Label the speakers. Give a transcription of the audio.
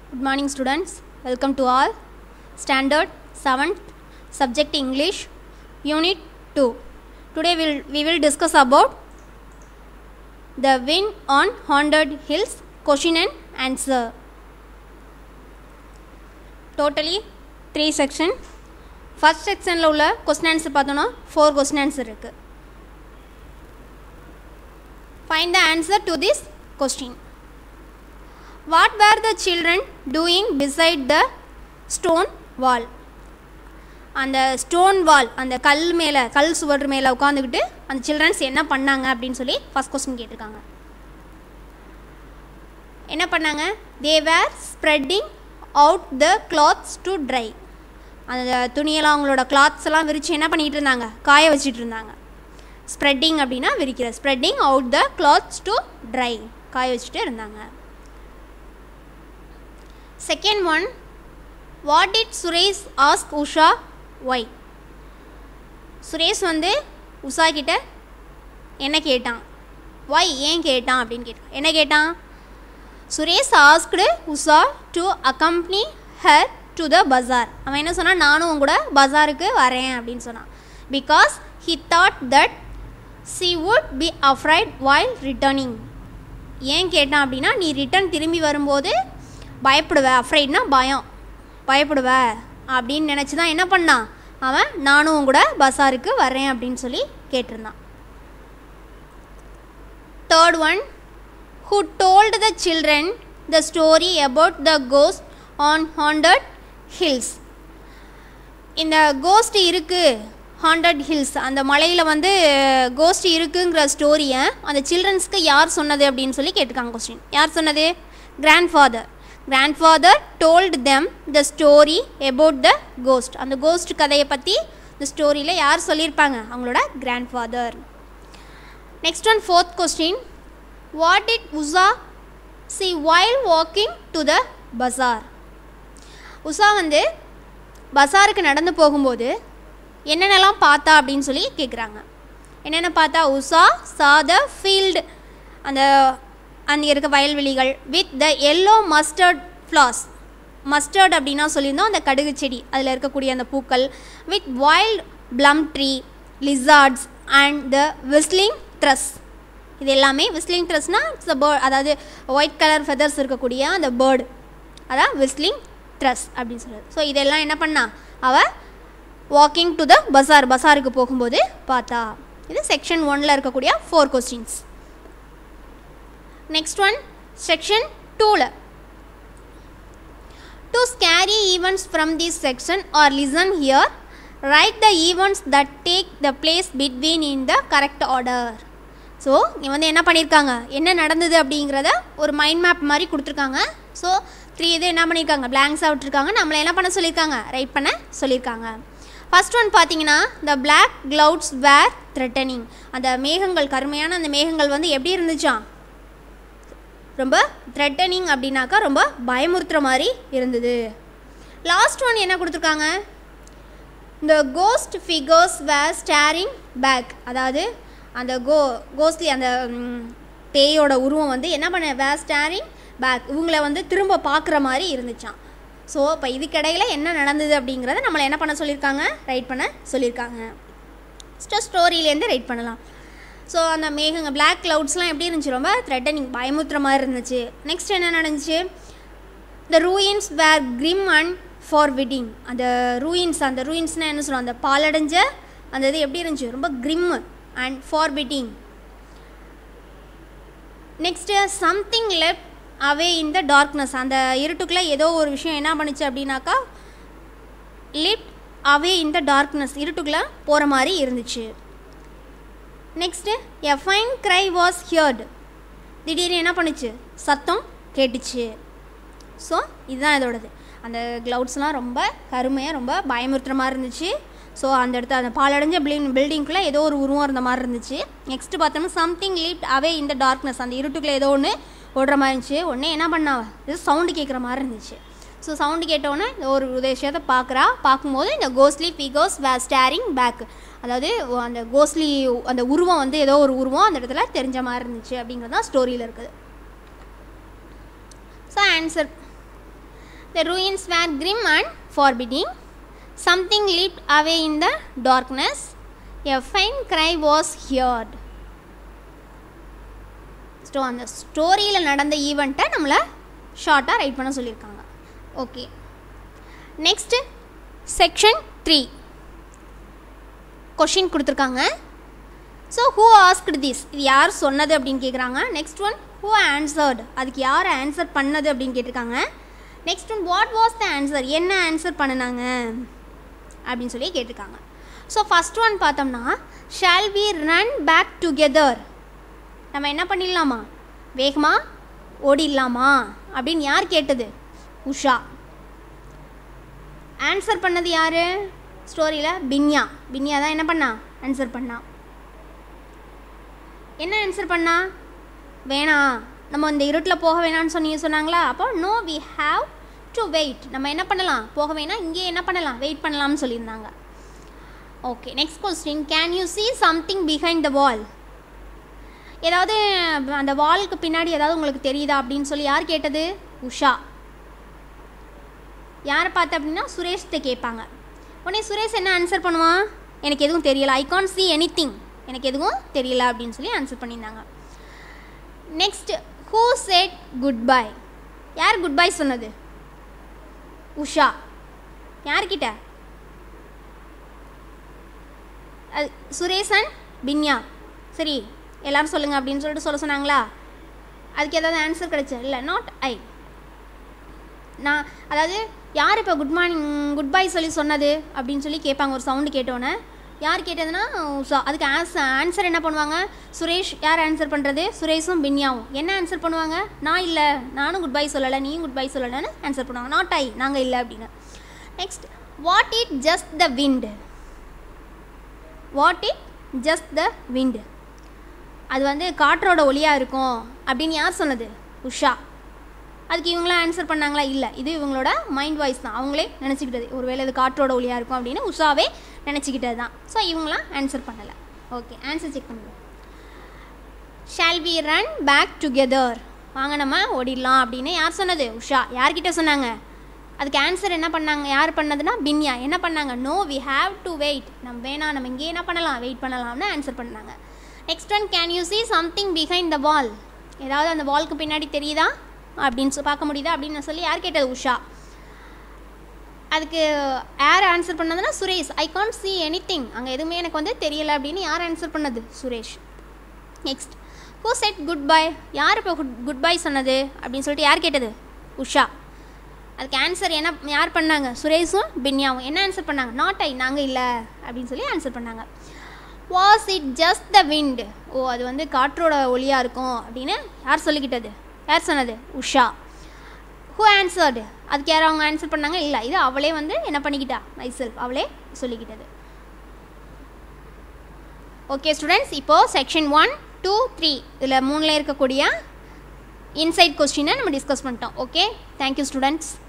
Speaker 1: Good morning students, welcome to all. Standard 7th subject English Unit 2. Today we will discuss about the wind on haunted hills, question and answer. Totally 3 section. First section la ulla question answer pathona 4 question answer irukku. Find the answer to this question. What were the children doing beside the stone wall? அந்த stone wall, அந்த கல் சுவர் மேலே உட்காந்துக்கிட்டு அந்த children's என்ன பண்ணாங்க அப்படின்னு சொல்லி ஃபர்ஸ்ட் கொஸ்டின் கேட்டிருக்காங்க. என்ன பண்ணாங்க? They were spreading out the clothes to dry. அந்த துணியெல்லாம் அவங்களோட கிளாத்ஸ் எல்லாம் விரித்து என்ன பண்ணிகிட்டு இருந்தாங்க? காய வச்சிட்டு இருந்தாங்க. ஸ்ப்ரெட்டிங் அப்படின்னா விரிக்கிற. Spreading out the clothes to dry, காய வச்சுட்டு இருந்தாங்க. Second one, what did Suresh ask Usha why? Suresh வந்து உஷா கிட்ட என்ன கேட்டான்? why ஏன் கேட்டான் அப்படின்னு கேட்டான். என்ன கேட்டான்? Suresh asked Usha to accompany her to the bazaar. அவன் என்ன சொன்னான்? நானும் உங்க கூட பஜாருக்கு வரேன் அப்படின்னு சொன்னான். because he thought that she would be afraid while returning. ஏன் கேட்டான் அப்படின்னா, நீ ரிட்டர்ன் திரும்பி வரும்போது பயப்படுவ, அஃப்ரைட்னா பயம், பயப்படுவ அப்படின்னு நினச்சி தான் என்ன பண்ணான் அவன், நானும் கூட பஸாருக்கு வரேன் அப்படின்னு சொல்லி கேட்டிருந்தான். Third one, who told the children the story about the ghost on haunted hills. இந்த கோஸ்ட் இருக்குது, ஹாண்டட் ஹில்ஸ், அந்த மலையில் வந்து கோஸ்ட் இருக்குங்கிற ஸ்டோரியை அந்த சில்ட்ரன்ஸ்க்கு யார் சொன்னது அப்படின்னு சொல்லி கேட்டிருக்காங்க கொஸ்டின். யார் சொன்னது? Grandfather. Grandfather told them the story about the ghost. அந்த கோஸ்ட் கதையை பற்றி இந்த ஸ்டோரியில் யார் சொல்லியிருப்பாங்க? அவங்களோட grandfather. Next one, fourth question. What did Usha see while walking to the bazaar? Usha வந்து பஸாருக்கு நடந்து போகும்போது என்னென்னலாம் பார்த்தா அப்படின்னு சொல்லி கேட்குறாங்க. என்னென்ன பார்த்தா? உஷா saw the field, அங்கே இருக்க வயல்வெளிகள், with the yellow mustard flowers. Mustard அப்படின்னா சொல்லியிருந்தோம் அந்த கடுகு செடி, அதில் இருக்கக்கூடிய அந்த பூக்கள். With wild plum tree, lizards and the whistling thrush. இது எல்லாமே விஸ்லிங் த்ரஸ்னால் இட்ஸ் அ பேர்ட், அதாவது ஒயிட் கலர் ஃபெதர்ஸ் இருக்கக்கூடிய அந்த பேர்டு, அதான் விஸ்லிங் த்ரஸ் அப்படின்னு சொல்லுது. ஸோ இதெல்லாம் என்ன பண்ணா அவள் வாக்கிங் டு த பஸாருக்கு போகும்போது பார்த்தா. இது செக்ஷன் 1ல் இருக்கக்கூடிய 4 questions. Next one, section 2. To scary events from this section or listen here, write the events that take the place between in the correct order. So இங்கே வந்து என்ன பண்ணியிருக்காங்க, என்ன நடந்தது அப்படிங்கிறத ஒரு மைண்ட் மேப் மாதிரி கொடுத்துருக்காங்க. ஸோ 3 இது என்ன பண்ணியிருக்காங்க, பிளாங்க்ஸாக விட்டுருக்காங்க. நம்மளை என்ன பண்ண சொல்லியிருக்காங்க? ரைட் பண்ண சொல்லியிருக்காங்க. ஃபர்ஸ்ட் ஒன் பார்த்தீங்கன்னா, the black clouds were threatening. அந்த மேகங்கள், கருமையான அந்த மேகங்கள் வந்து எப்படி இருந்துச்சான்? ரொம்ப த்ரெட்டனிங் அப்படின்னாக்கா ரொம்ப பயமுறுத்துகிற மாதிரி இருந்தது. லாஸ்ட் ஒன் என்ன கொடுத்துருக்காங்க? இந்த ghost figures were staring back. அதாவது அந்த கோஸ்ட்லி அந்த பேயோட உருவம் வந்து என்ன பண்ண, வேர் ஸ்டாரிங் பேக், இவங்களை வந்து திரும்ப பார்க்குற மாதிரி இருந்துச்சான். ஸோ இப்போ இதுக்கிடையில் என்ன நடந்தது அப்படிங்கிறத நம்மளை என்ன பண்ண சொல்லியிருக்காங்க? ரைட் பண்ண சொல்லியிருக்காங்க. ஸ்டோரியிலேருந்து ரைட் பண்ணலாம். ஸோ அந்த மேகங்க பிளாக் க்ளவுட்ஸ்லாம் எப்படி இருந்துச்சு? ரொம்ப த்ரெட்டனிங், பயமுறுத்துற மாதிரி இருந்துச்சு. நெக்ஸ்ட் என்ன நடந்துச்சு? The ruins were grim and forbidding. அந்த ரூயின்ஸ்னால் என்ன சொல்லுவோம், அந்த பாலடைஞ்ச அந்த இது எப்படி இருந்துச்சு? ரொம்ப grim and forbidding. Next something left away in the darkness. அந்த இருட்டுக்குள்ளே ஏதோ ஒரு விஷயம் என்ன பண்ணுச்சு அப்படின்னாக்கா, lift away in the darkness, இருட்டுக்குள்ளே போகிற மாதிரி இருந்துச்சு. Next a faint cry was heard. திடீர்னு என்ன பண்ணுச்சு? சத்தம் கேட்டுச்சு. ஸோ இதுதான் இதோடது. அந்த க்ளவுட்ஸ்லாம் ரொம்ப கருமையாக ரொம்ப பயமுறுத்துகிற மாதிரி இருந்துச்சு. ஸோ அந்த இடத்துல அந்த பாலடைஞ்ச பில்டிங்குள்ளே ஏதோ ஒரு உருவம் இருந்த மாதிரி இருந்துச்சு. நெக்ஸ்ட்டு பார்த்தோம்னா சம்திங் லிஃப்ட் அவே இந்த டார்க்னஸ். அந்த இருட்டுக்குள்ளே ஏதோ ஒன்று ஓடுற மாதிரி இருந்துச்சு. உடனே என்ன பண்ணா, இது சவுண்டு கேட்குற மாதிரி இருந்துச்சு. ஸோ சவுண்டு கேட்டோன்னே இந்த ஒரு விஷயத்தை பார்க்கும்போது இந்த ghostly figures were staring back, அதாவது அந்த கோஸ்ட்லி அந்த உருவம் வந்து ஏதோ ஒரு உருவம் அந்த இடத்துல தெரிஞ்ச மாதிரி இருந்துச்சு அப்படிங்கிறது தான் ஸ்டோரியில் இருக்குது. So answer The ruins were grim and forbidding. Something leaped away in the darkness. A faint cry was heard. So அந்த ஸ்டோரியில் நடந்த ஈவெண்ட்டை நம்மளை ஷார்ட்டாக ரைட் பண்ண சொல்லியிருக்காங்க. ஓகே, நெக்ஸ்ட்டு செக்ஷன் 3 கொஷின் கொடுத்துருக்காங்க. ஸோ ஹூ ஆஸ்க்டு திஸ், இது யார் சொன்னது அப்படின்னு கேட்குறாங்க. நெக்ஸ்ட் ஒன் ஹூ ஆன்சர்டு, அதுக்கு யார் ஆன்சர் பண்ணது அப்படின்னு கேட்டிருக்காங்க. Next one what was the answer, என்ன ஆன்சர் பண்ணினாங்க அப்படின்னு சொல்லி கேட்டிருக்காங்க. ஸோ ஃபஸ்ட் ஒன் பார்த்தோம்னா shall we run back together, நம்ம என்ன பண்ணிடலாமா, வேகமாக ஓடிடலாமா அப்படின்னு யார் கேட்டது, உஷா. ஆன்சர் பண்ணது யார் ஸ்டோரியில், பின்யா. பின்யா தான் என்ன பண்ணா, ஆன்சர் பண்ணா. என்ன ஆன்சர் பண்ணா, வேணாம் நம்ம இந்த இருட்டில் போக வேணான்னு சொன்னாங்களா. அப்போ no we have to wait, நம்ம என்ன பண்ணலாம், போக வேணாம், இங்கே என்ன பண்ணலாம், வெயிட் பண்ணலாம்னு சொல்லியிருந்தாங்க. Okay, next question, can you see something behind the wall, ஏதாவது அந்த வாலுக்கு பின்னாடி ஏதாவது உங்களுக்கு தெரியுதா அப்படின்னு சொல்லி யார் கேட்டது, உஷா. யாரை பார்த்து அப்படின்னா சுரேஷ்கிட்ட கேட்பாங்க. உடனே சுரேஷ் என்ன ஆன்சர் பண்ணுவான், எனக்கு எதுவும் தெரியல, ஐ கான்ட் see anything, எனக்கு எதுவும் தெரியல அப்படின்னு சொல்லி ஆன்சர் பண்ணியிருந்தாங்க. நெக்ஸ்ட் ஹூ said goodbye, யார் குட் பை சொன்னது, உஷா. யார்கிட்ட, சுரேஷ் அண்ட் பின்யா. சரி எல்லோரும் சொல்லுங்கள் அப்படின்னு சொல்லிட்டு சொன்னாங்களா. அதுக்கு ஏதாவது ஆன்சர் கிடைச்சா, இல்லை நாட் ஐ. நான் அதாவது யார் இப்போ குட் மார்னிங் குட் பை சொல்லி சொன்னது அப்படின்னு சொல்லி கேட்பாங்க. ஒரு சவுண்டு கேட்டோன்னே யார் கேட்டதுன்னா உஷா. அதுக்கு ஆன்சர் என்ன பண்ணுவாங்க, சுரேஷ். யார் ஆன்சர் பண்ணுறது, சுரேஷும் பின்யாவும். என்ன ஆன்சர் பண்ணுவாங்க, நான் இல்லை, நானும் குட் பை சொல்லலை, நீயும் குட் பை சொல்லலைன்னு ஆன்சர் பண்ணுவாங்க. நாட் ஐ, நாங்கள் இல்லை அப்படின்னு. Next what it just the wind, what it just the wind, அது வந்து காற்றோட ஒளியாக இருக்கும் அப்படின்னு யார் சொன்னது, உஷா. அதுக்கு இவங்களாம் ஆன்சர் பண்ணாங்களா, இல்லை, இது இவங்களோட மைண்ட் வாய்ஸ் தான், அவங்களே நினச்சிக்கிட்டது. ஒருவேளை இது காற்றோட ஒளியாக இருக்கும் அப்படின்னு உஷாவே நினச்சிக்கிட்டது தான். ஸோ இவங்களாம் ஆன்சர் பண்ணலை. ஓகே, ஆன்சர் செக் பண்ணுவோம். Shall we run back together, வாங்க நம்ம ஓடிடலாம் அப்படின்னு யார் சொன்னது, உஷா. யார்கிட்ட சொன்னாங்க, அதுக்கு ஆன்சர் என்ன பண்ணாங்க, யார் பண்ணதுன்னா பின்யா. என்ன பண்ணாங்க, no we have to wait, நம்ம வேணாம், நம்ம இங்கே என்ன பண்ணலாம், வெயிட் பண்ணலாம்னு ஆன்சர் பண்ணாங்க. Next one can you see something behind the wall, ஏதாவது அந்த வால்க்கு பின்னாடி தெரியுதா அப்படின்னு பார்க்க முடியுதா அப்படின்னு சொல்லி யார் கேட்டது, உஷா. அதுக்கு யார் ஆன்சர் பண்ணதுன்னா Suresh. I can't see anything, அங்கே எதுவுமே எனக்கு வந்து தெரியலை அப்படின்னு யார் ஆன்சர் பண்ணது, Suresh. Next who said goodbye, யார் இப்போ குட் பை சொன்னது அப்படின்னு சொல்லிட்டு யார் கேட்டது, உஷா. அதுக்கு ஆன்சர் என்ன யார் பண்ணாங்க, சுரேஷும் பின்யாவும். என்ன ஆன்சர் பண்ணாங்க, நாட் ஐ, நாங்கள் இல்லை அப்படின்னு சொல்லி ஆன்சர் பண்ணாங்க. Was it just the wind, ஓ அது வந்து காற்றோட ஒளியாக இருக்கும் அப்படின்னு யார் சொல்லிக்கிட்டது, யார் சொன்னது, உஷா. ஹூ ஆன்சர்டு, அதுக்கு யார் அவங்க ஆன்சர் பண்ணாங்க, இல்லை, இது அவளே வந்து என்ன பண்ணிக்கிட்டா, மைசெல்ஃப், அவளே சொல்லிக்கிட்டது. ஓகே ஸ்டூடெண்ட்ஸ், இப்போது செக்ஷன் 1, 2, 3 இதில் 3ல் இருக்கக்கூடிய இன்சைட் கொஸ்டினை நம்ம டிஸ்கஸ் பண்ணிட்டோம். Okay, thank you students.